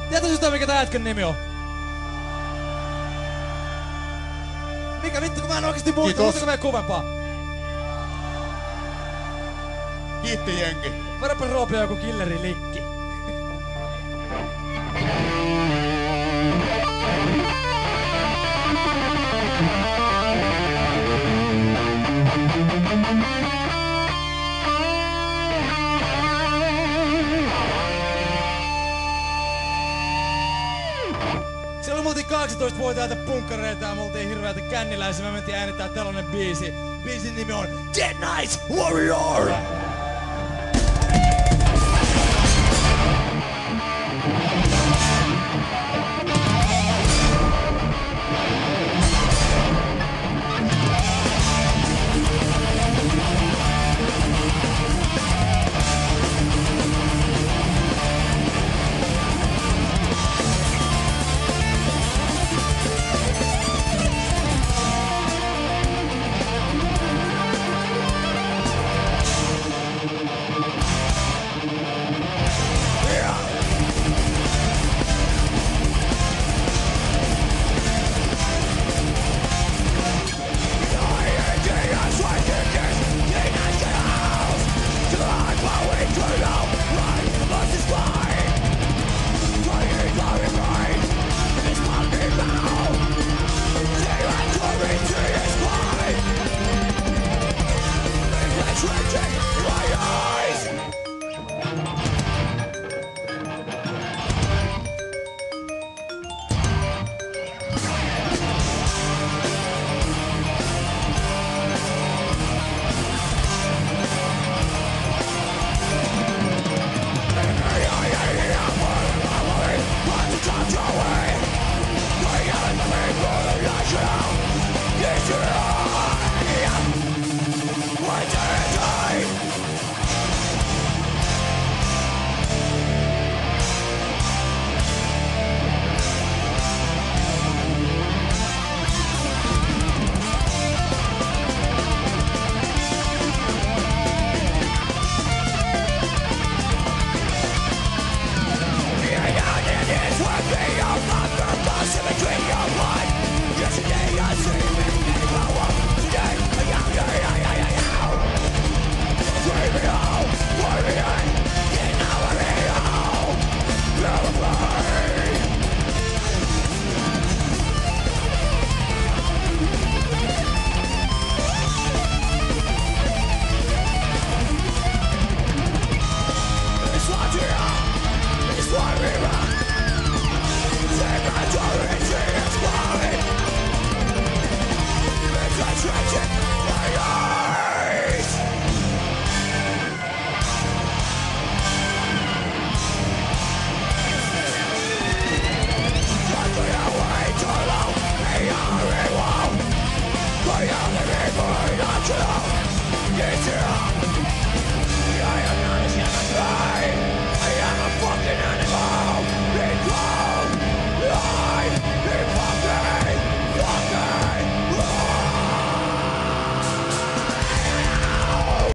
Tiedätkö yhtään mikä tää jätkän nimi on? Mikä vittu, kun mä en oikeesti muista, muistako vielä kovempaa? Kiitti jenki. Vedäpä Roopia joku killeri linkki. Siellä me oltiin 18-vuotiaita punkkareita ja me oltiin hirveätä känniläisiä. Me mentiin äänittää tällainen biisi. Biisin nimi on Dead Night Warrior!